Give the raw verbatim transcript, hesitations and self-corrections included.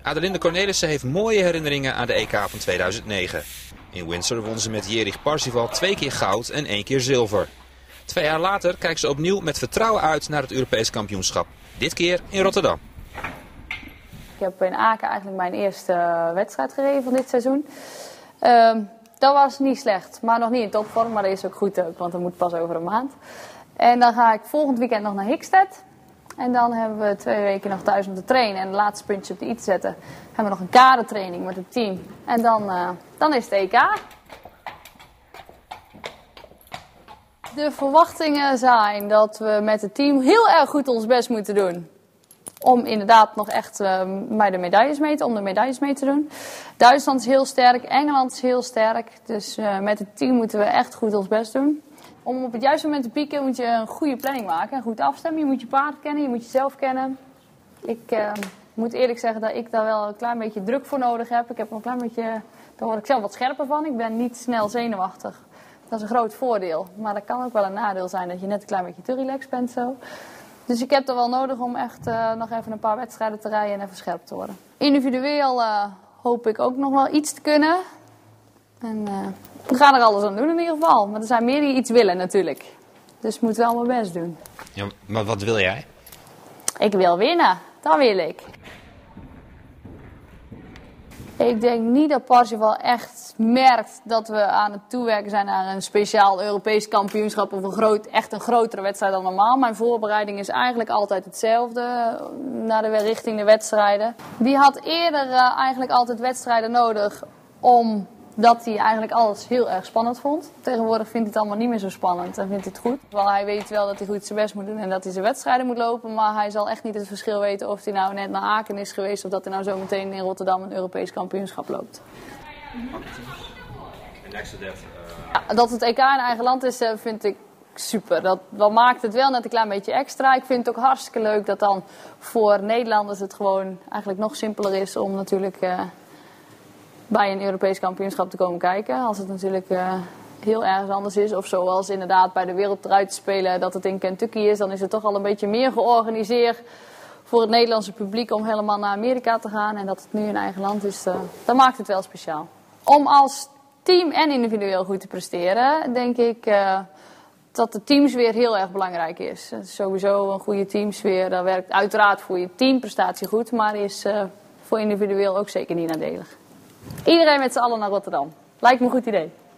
Adelinde Cornelissen heeft mooie herinneringen aan de E K van tweeduizend negen. In Windsor won ze met Jeri Parsifal twee keer goud en één keer zilver. Twee jaar later kijkt ze opnieuw met vertrouwen uit naar het Europees kampioenschap. Dit keer in Rotterdam. Ik heb in Aken eigenlijk mijn eerste wedstrijd gereden van dit seizoen. Uh, dat was niet slecht, maar nog niet in topvorm, maar dat is ook goed ook, want dat moet pas over een maand. En dan ga ik volgend weekend nog naar Hickstead. En dan hebben we twee weken nog thuis om te trainen en de laatste puntje op de i te zetten. Hebben we nog een kadertraining met het team. En dan, uh, dan is het E K. De verwachtingen zijn dat we met het team heel erg goed ons best moeten doen. Om inderdaad nog echt uh, bij de medailles mee te, om de medailles mee te doen. Duitsland is heel sterk, Engeland is heel sterk. Dus uh, met het team moeten we echt goed ons best doen. Om op het juiste moment te pieken moet je een goede planning maken. En goed afstemmen. Je moet je paard kennen, je moet jezelf kennen. Ik uh, moet eerlijk zeggen dat ik daar wel een klein beetje druk voor nodig heb. Ik heb een klein beetje, daar word ik zelf wat scherper van. Ik ben niet snel zenuwachtig. Dat is een groot voordeel. Maar dat kan ook wel een nadeel zijn dat je net een klein beetje te relaxed bent zo. Dus ik heb er wel nodig om echt uh, nog even een paar wedstrijden te rijden en even scherp te worden. Individueel uh, hoop ik ook nog wel iets te kunnen. En uh, we gaan er alles aan doen in ieder geval. Maar er zijn meer die iets willen natuurlijk. Dus ik moet wel mijn best doen. Ja, maar wat wil jij? Ik wil winnen. Dat wil ik. Ik denk niet dat Parsifal echt merkt dat we aan het toewerken zijn naar een speciaal Europees kampioenschap of een groot, echt een grotere wedstrijd dan normaal. Mijn voorbereiding is eigenlijk altijd hetzelfde naar de, richting de wedstrijden. Die had eerder uh, eigenlijk altijd wedstrijden nodig omdat hij eigenlijk alles heel erg spannend vond. Tegenwoordig vindt hij het allemaal niet meer zo spannend en vindt hij het goed. Wel, hij weet wel dat hij goed zijn best moet doen en dat hij zijn wedstrijden moet lopen. Maar hij zal echt niet het verschil weten of hij nou net naar Aken is geweest of dat hij nou zo meteen in Rotterdam een Europees kampioenschap loopt. Ja, dat het E K in eigen land is, vind ik super. Dat, dat maakt het wel net een klein beetje extra. Ik vind het ook hartstikke leuk dat dan voor Nederlanders het gewoon eigenlijk nog simpeler is om natuurlijk Uh, bij een Europees kampioenschap te komen kijken. Als het natuurlijk uh, heel erg anders is. Of zoals inderdaad bij de Wereldtruiten spelen dat het in Kentucky is. Dan is het toch al een beetje meer georganiseerd voor het Nederlandse publiek om helemaal naar Amerika te gaan. En dat het nu in eigen land is, uh, dat maakt het wel speciaal. Om als team en individueel goed te presteren, denk ik uh, dat de teamsfeer heel erg belangrijk is. Het is sowieso een goede teamsfeer. Dat werkt uiteraard voor je teamprestatie goed, maar is uh, voor individueel ook zeker niet nadelig. Iedereen met z'n allen naar Rotterdam. Lijkt me een goed idee.